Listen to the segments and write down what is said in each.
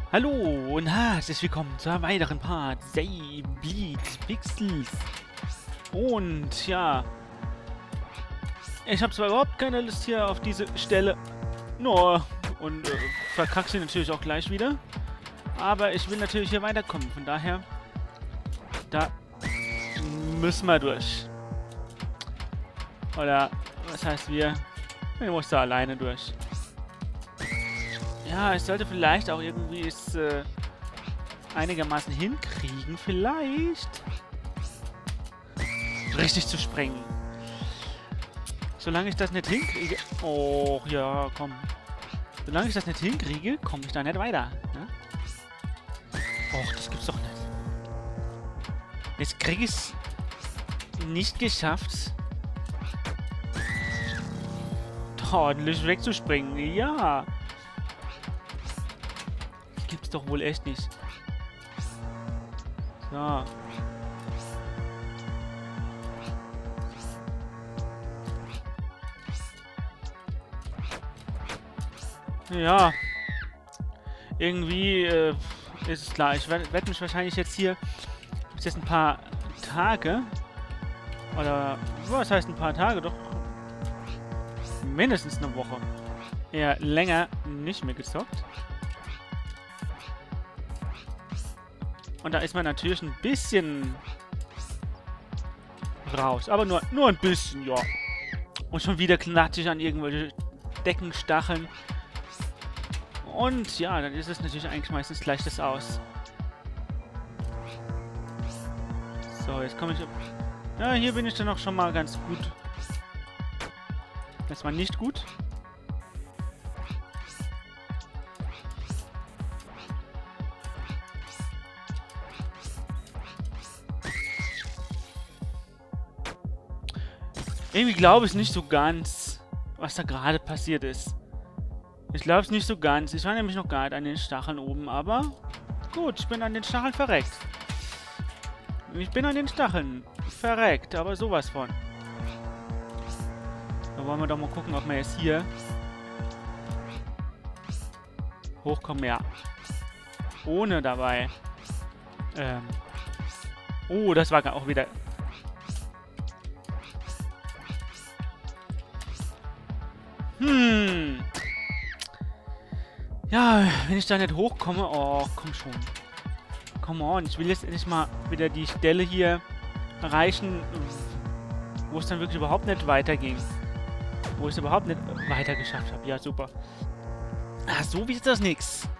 Hallo und herzlich willkommen zu einem weiteren Part Bleed Pixels. Und ja, ich habe zwar überhaupt keine Lust hier auf diese Stelle, nur und verkacke sie natürlich auch gleich wieder. Aber ich will natürlich hier weiterkommen, von daher, da müssen wir durch. Oder was heißt wir? Ich muss da alleine durch. Ja, ich sollte vielleicht auch irgendwie es einigermaßen hinkriegen, vielleicht richtig zu sprengen. Solange ich das nicht hinkriege... Oh, ja, komm. Solange ich das nicht hinkriege, komme ich da nicht weiter. Ne? Och, das gibt's doch nicht. Jetzt kriege ich es nicht geschafft, ordentlich wegzuspringen. Ja. Gibt's doch wohl echt nicht. So. Ja. Irgendwie ist es klar. Ich werde mich wahrscheinlich jetzt hier... Gibt es jetzt ein paar Tage? Oder... Was heißt ein paar Tage? Doch... Mindestens eine Woche. Eher länger nicht mehr gezockt. Und da ist man natürlich ein bisschen raus. Aber nur ein bisschen, ja. Und schon wieder knatsche ich an irgendwelche Deckenstacheln. Und ja, dann ist es natürlich eigentlich meistens gleich das aus. So, jetzt komme ich... Ja, hier bin ich dann auch schon mal ganz gut. Das war nicht gut. Irgendwie glaube ich nicht so ganz, was da gerade passiert ist. Ich glaube es nicht so ganz. Ich war nämlich noch gar nicht an den Stacheln oben, aber gut, ich bin an den Stacheln verreckt. Ich bin an den Stacheln verreckt, aber sowas von. Da wollen wir doch mal gucken, ob wir jetzt hier hochkommen. Ja. Ohne dabei. Oh, das war auch wieder... Ja, wenn ich da nicht hochkomme... Oh, komm schon. Come on, ich will jetzt endlich mal wieder die Stelle hier erreichen, wo es dann wirklich überhaupt nicht weiterging. Wo ich es überhaupt nicht weiter geschafft habe. Ja, super. Ah, so wie ist das nix.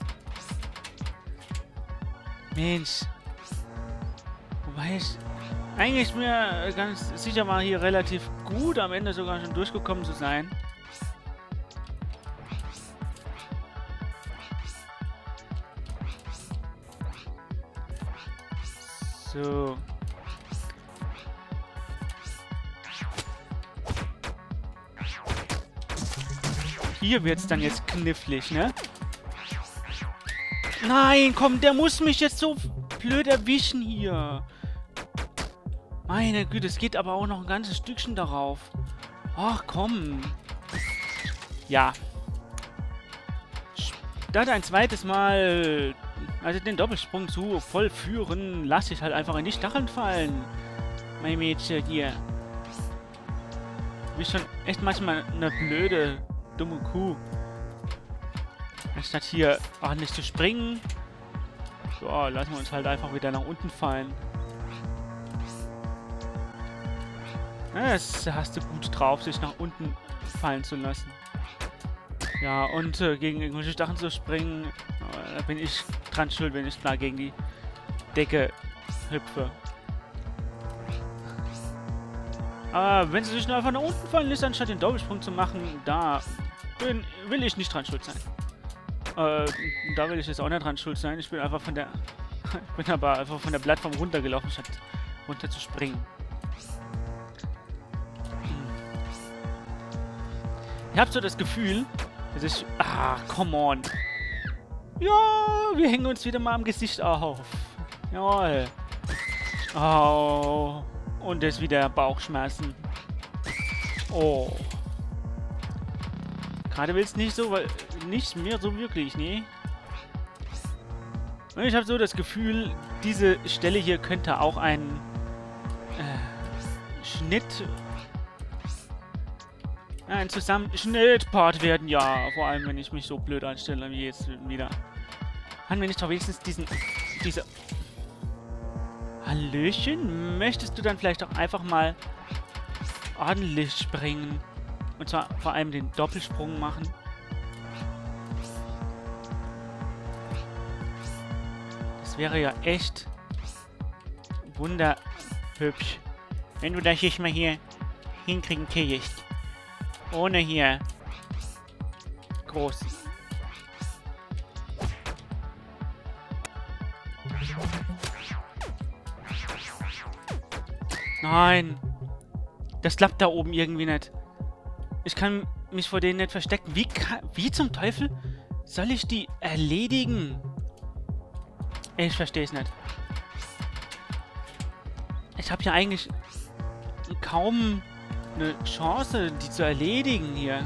Mensch. Wobei ich eigentlich mir ganz sicher war, hier relativ gut am Ende sogar schon durchgekommen zu sein. So. Hier wird's dann jetzt knifflig, ne? Nein, komm, der muss mich jetzt so blöd erwischen hier. Meine Güte, es geht aber auch noch ein ganzes Stückchen darauf. Ach, komm. Ja. Statt ein zweites Mal... Also den Doppelsprung zu vollführen, lasse ich halt einfach in die Stacheln fallen. Mein Mädchen hier. Du bist schon echt manchmal eine blöde, dumme Kuh. Anstatt hier ordentlich zu springen. So, lassen wir uns halt einfach wieder nach unten fallen. Ja, das hast du gut drauf, sich nach unten fallen zu lassen. Ja, und gegen irgendwelche Stacheln zu springen, da bin ich dran schuld, wenn ich da gegen die Decke hüpfe. Aber wenn sie sich nur einfach nach unten fallen lässt, anstatt den Doppelsprung zu machen, da will ich nicht dran schuld sein. Da will ich jetzt auch nicht dran schuld sein. Ich bin einfach von der... ich bin aber einfach von der Plattform runtergelaufen, statt runter zu springen. Ich habe so das Gefühl, dass ich... Ah, come on. Ja, wir hängen uns wieder mal am Gesicht auf. Jawohl. Oh. Und jetzt wieder Bauchschmerzen. Oh. Gerade will es nicht so, weil nicht mehr so wirklich, nee. Und ich habe so das Gefühl, diese Stelle hier könnte auch ein ein Zusammenschnitt-Part werden. Ja, vor allem, wenn ich mich so blöd anstelle wie jetzt wieder. Haben wir nicht doch wenigstens diese... Hallöchen? Möchtest du dann vielleicht auch einfach mal ordentlich springen? Und zwar vor allem den Doppelsprung machen? Das wäre ja echt wunderhübsch. Wenn du das jetzt mal hier hinkriegen kriegst. Ohne hier groß. Nein. Das klappt da oben irgendwie nicht. Ich kann mich vor denen nicht verstecken. Wie zum Teufel soll ich die erledigen? Ich verstehe es nicht. Ich habe ja eigentlich kaum eine Chance, die zu erledigen hier.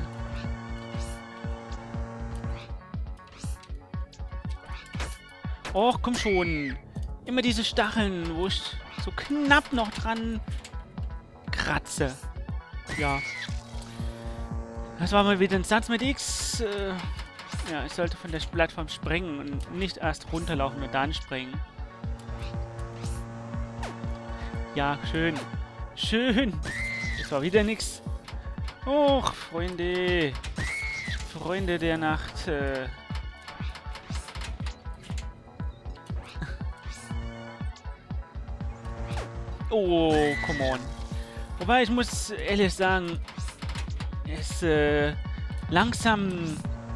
Och, komm schon. Immer diese Stacheln, wo ich so knapp noch dran kratze. Ja. Das war mal wieder ein Satz mit X. Ja, ich sollte von der Plattform springen und nicht erst runterlaufen und dann springen. Ja, schön. Schön. Das war wieder nix. Och, Freunde. Freunde der Nacht. Oh, come on. Wobei, ich muss ehrlich sagen, es langsam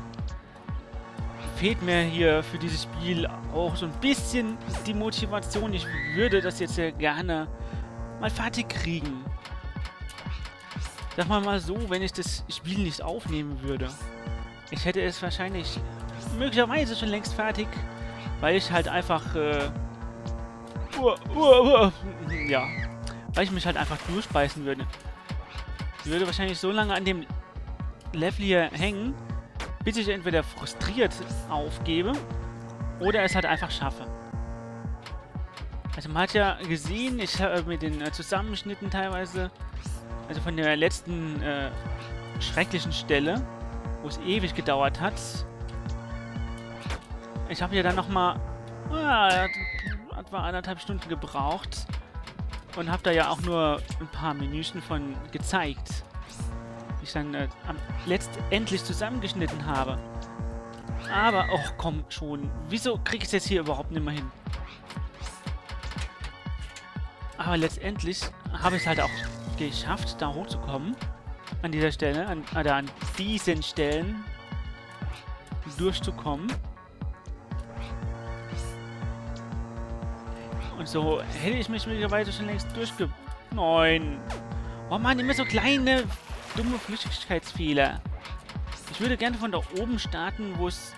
fehlt mir hier für dieses Spiel auch so ein bisschen die Motivation. Ich würde das jetzt ja gerne mal fertig kriegen. Sag mal so, wenn ich das Spiel nicht aufnehmen würde. Ich hätte es wahrscheinlich möglicherweise schon längst fertig, weil ich halt einfach ja, weil ich mich halt einfach durchbeißen würde. Ich würde wahrscheinlich so lange an dem Level hier hängen, bis ich entweder frustriert aufgebe oder es halt einfach schaffe. Also man hat ja gesehen, ich habe mit den Zusammenschnitten teilweise, also von der letzten schrecklichen Stelle, wo es ewig gedauert hat. Ich habe ja dann nochmal etwa 1,5 Stunden gebraucht und habe da ja auch nur ein paar Minüchen von gezeigt, die ich dann letztendlich zusammengeschnitten habe. Aber, ach komm schon, wieso kriege ich es jetzt hier überhaupt nicht mehr hin? Aber letztendlich habe ich es halt auch geschafft, da hochzukommen. An dieser Stelle, an diesen Stellen durchzukommen. Und so hätte ich mich möglicherweise schon längst Nein. Oh Mann, immer so kleine, dumme Flüchtigkeitsfehler. Ich würde gerne von da oben starten, wo es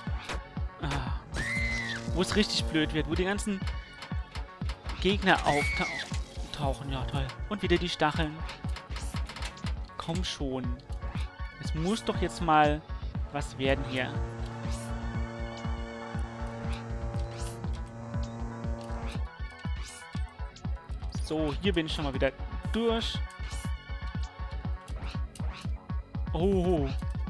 richtig blöd wird, wo die ganzen Gegner auftauchen. Ja, toll. Und wieder die Stacheln. Komm schon. Es muss doch jetzt mal was werden hier. So, hier bin ich schon mal wieder durch. Oh.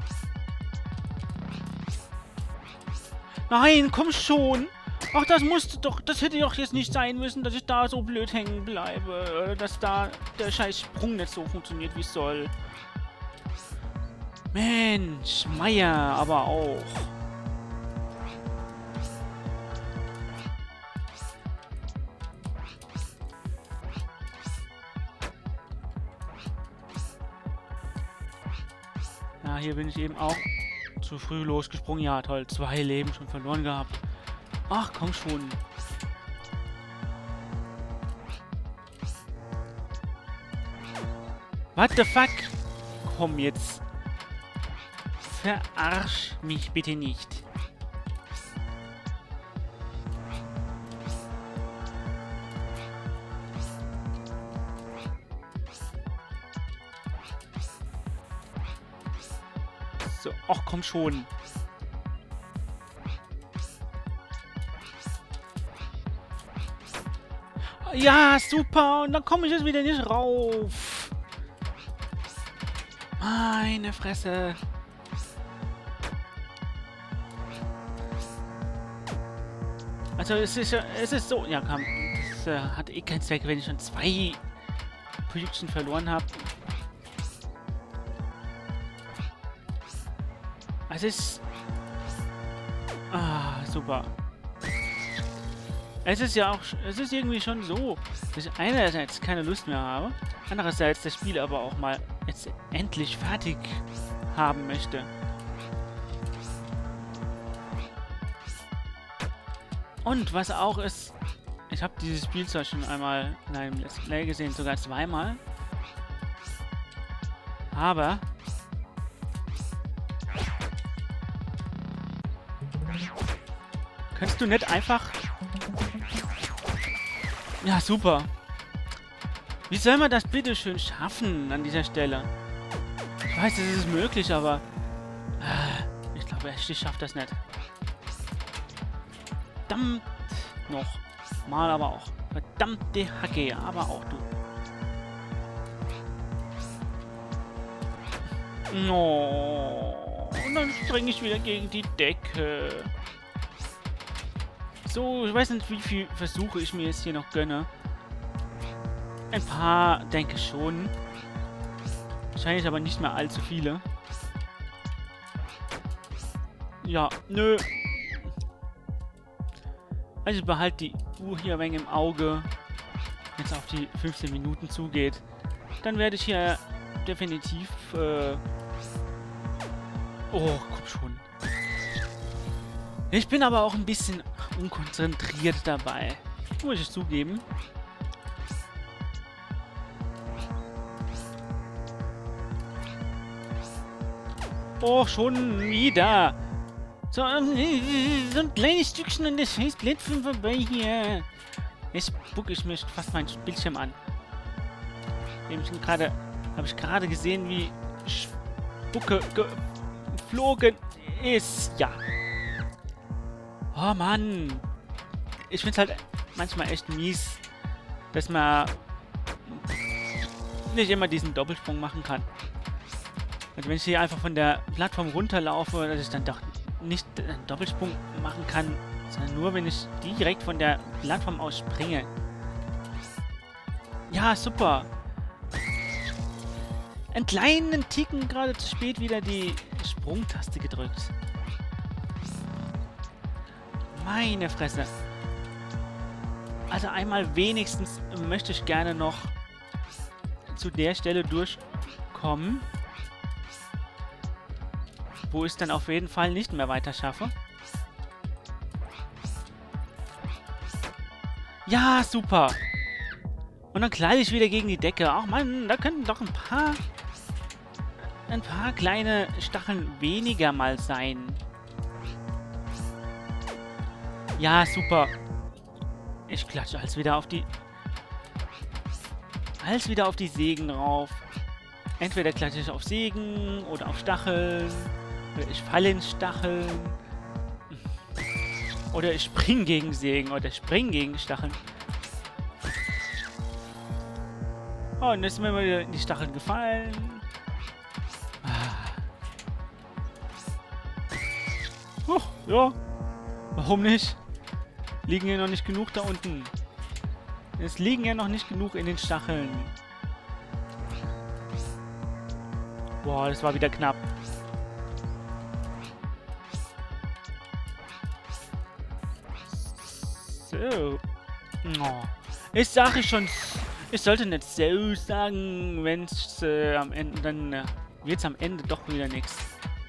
Nein, komm schon. Ach, das hätte doch jetzt nicht sein müssen, dass ich da so blöd hängen bleibe. Dass da der scheiß Sprung nicht so funktioniert, wie es soll. Mensch, Meier, aber auch. Ja, hier bin ich eben auch zu früh losgesprungen. Ja, toll, 2 Leben schon verloren gehabt. Ach, komm schon. What the fuck? Komm jetzt. Verarsch mich bitte nicht. So, ach komm schon. Ja, super. Und dann komme ich jetzt wieder nicht rauf. Meine Fresse. Also es ist so. Ja, komm. Das hat eh keinen Zweck, wenn ich schon 2 Pünktchen verloren habe. Es ist... Ah, super. Es ist ja auch... Es ist irgendwie schon so, dass ich einerseits keine Lust mehr habe, andererseits das Spiel aber auch mal jetzt endlich fertig haben möchte. Und was auch ist... Ich habe dieses Spiel zwar schon einmal in einem Let's Play gesehen, sogar 2-mal. Aber... Könntest du nicht einfach... Ja, super. Wie soll man das bitte schön schaffen an dieser Stelle? Ich weiß, es ist möglich, aber... ich glaube, ich schaffe das nicht. Verdammt noch. Mal aber auch. Verdammte Hacke, aber auch du. No. Und dann springe ich wieder gegen die Decke. So, ich weiß nicht, wie viel Versuche ich mir jetzt hier noch gönne. Ein paar, denke ich schon. Wahrscheinlich aber nicht mehr allzu viele. Ja, nö. Also ich behalte die Uhr hier ein wenig im Auge. Wenn es auf die 15 Minuten zugeht. Dann werde ich hier definitiv... Oh, komm schon. Ich bin aber auch ein bisschen unkonzentriert dabei. Muss ich zugeben. Oh, schon wieder. So ein kleines Stückchen und das scheiß Blättchen vorbei hier. Jetzt spucke ich mir fast meinen Bildschirm an. Habe ich gerade gesehen, wie Spucke geflogen ist. Ja. Oh Mann. Ich finde es halt manchmal echt mies, dass man nicht immer diesen Doppelsprung machen kann. Also wenn ich hier einfach von der Plattform runterlaufe, dass ich dann doch nicht einen Doppelsprung machen kann, sondern nur, wenn ich direkt von der Plattform aus springe. Ja, super. Einen kleinen Ticken gerade zu spät wieder die Sprungtaste gedrückt. Meine Fresse. Also einmal wenigstens möchte ich gerne noch zu der Stelle durchkommen, wo ich es dann auf jeden Fall nicht mehr weiter schaffe. Ja, super. Und dann gleite ich wieder gegen die Decke. Ach Mann, da könnten doch ein paar kleine Stacheln weniger mal sein. Ja, super. Ich klatsche alles wieder auf die Sägen rauf. Entweder klatsche ich auf Sägen oder auf Stacheln. Oder ich falle in Stacheln. Oder ich spring gegen Sägen oder spring gegen Stacheln. Oh, und jetzt sind wir mal wieder in die Stacheln gefallen. Ja. Warum nicht? Liegen ja noch nicht genug da unten. Es liegen ja noch nicht genug in den Stacheln. Boah, das war wieder knapp. So. Oh. Ich sage schon, ich sollte nicht so sagen, wenn es am Ende, dann wird es am Ende doch wieder nichts.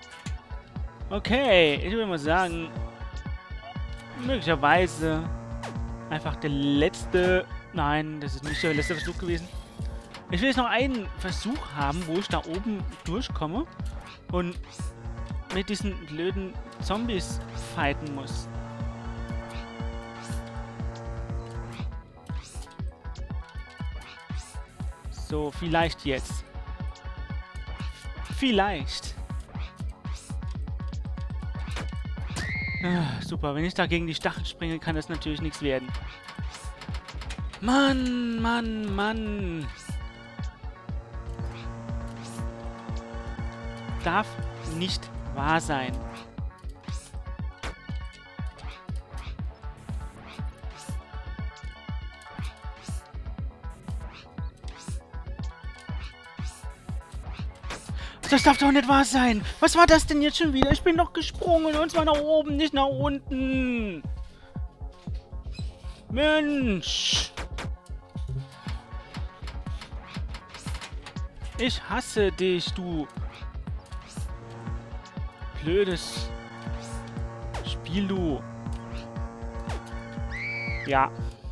Okay, ich würde mal sagen, möglicherweise einfach der letzte... Nein, das ist nicht der letzte Versuch gewesen. Ich will jetzt noch einen Versuch haben, wo ich da oben durchkomme und mit diesen blöden Zombies fighten muss. So, vielleicht jetzt. Vielleicht. Super, wenn ich da gegen die Stacheln springe, kann das natürlich nichts werden. Mann, Mann, Mann. Darf nicht wahr sein. Das darf doch nicht wahr sein. Was war das denn jetzt schon wieder? Ich bin doch gesprungen und zwar nach oben, nicht nach unten. Mensch. Ich hasse dich, du blödes Spiel, du. Ja.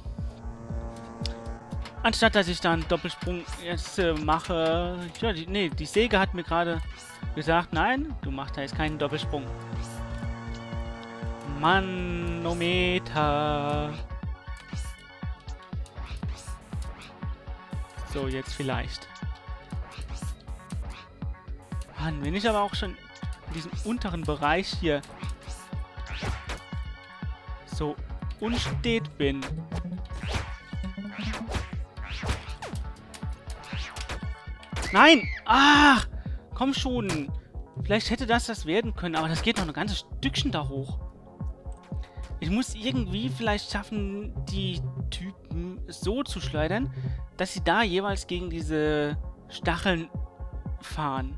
Anstatt dass ich dann Doppelsprung jetzt mache... Ja, die Säge hat mir gerade gesagt, nein, du machst da jetzt keinen Doppelsprung. Manometer. So, jetzt vielleicht. Mann, wenn ich aber auch schon in diesem unteren Bereich hier so unstet bin. Nein! Ach! Komm schon! Vielleicht hätte das werden können, aber das geht noch ein ganzes Stückchen da hoch. Ich muss irgendwie vielleicht schaffen, die Typen so zu schleudern, dass sie da jeweils gegen diese Stacheln fahren.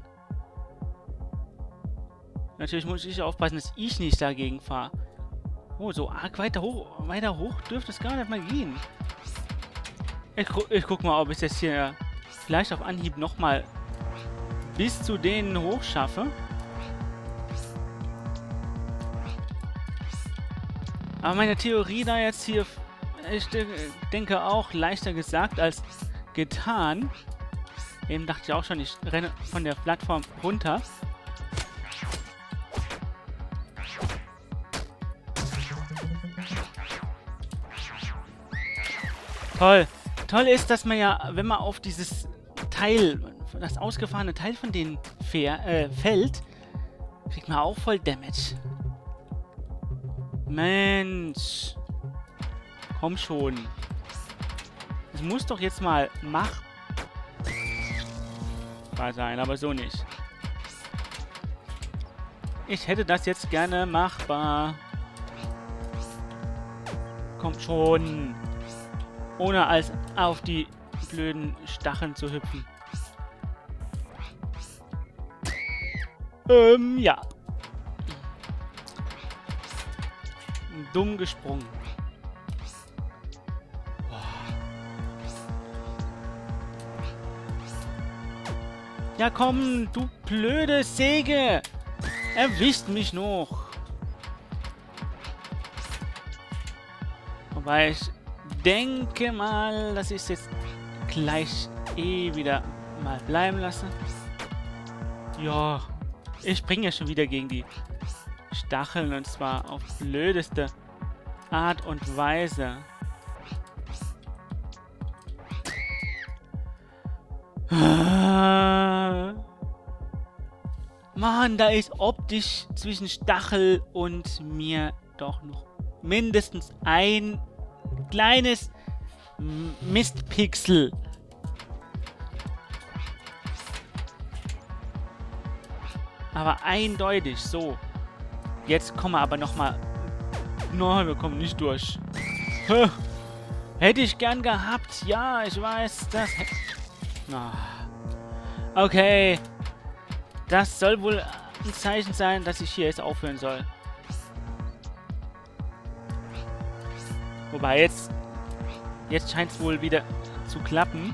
Natürlich muss ich aufpassen, dass ich nicht dagegen fahre. Oh, so arg weiter hoch dürfte es gar nicht mal gehen. Ich guck mal, ob ich das hier vielleicht auf Anhieb nochmal bis zu denen hoch schaffe. Aber meine Theorie da jetzt hier, ich denke auch leichter gesagt als getan. Eben dachte ich auch schon, ich renne von der Plattform runter. Toll. Toll ist, dass man ja, wenn man auf dieses Teil, das ausgefahrene Teil von denen fällt, kriegt man auch voll Damage. Mensch. Komm schon. Das muss doch jetzt mal machbar sein, aber so nicht. Ich hätte das jetzt gerne machbar. Kommt schon. Ohne als auf die blöden Stacheln zu hüpfen. Ja. Dumm gesprungen. Ja komm, du blöde Säge! Erwischt mich noch! Wobei ich denke mal, dass ich es jetzt gleich wieder mal bleiben lasse. Ja, ich springe ja schon wieder gegen die Stacheln und zwar auf blödeste Art und Weise. Mann, da ist optisch zwischen Stachel und mir doch noch mindestens ein kleines Mistpixel. Aber eindeutig so. Jetzt kommen wir aber nochmal. Nein, wir kommen nicht durch. Hätte ich gern gehabt. Ja, ich weiß, das... Okay. Das soll wohl ein Zeichen sein, dass ich hier jetzt aufhören soll. Wobei, jetzt scheint es wohl wieder zu klappen.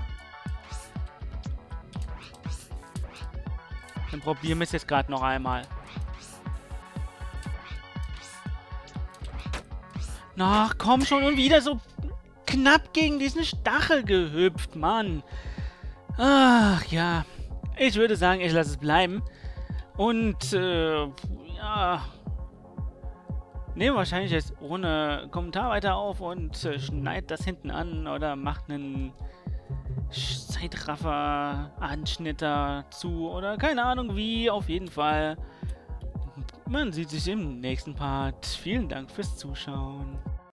Dann probieren wir es jetzt gerade noch einmal. Ach, komm schon, und wieder so knapp gegen diesen Stachel gehüpft, Mann. Ach, ja. Ich würde sagen, ich lasse es bleiben. Und, ja... Nehme wahrscheinlich jetzt ohne Kommentar weiter auf und schneid das hinten an oder macht einen Zeitraffer-Anschnitt dazu oder keine Ahnung wie. Auf jeden Fall, man sieht sich im nächsten Part. Vielen Dank fürs Zuschauen.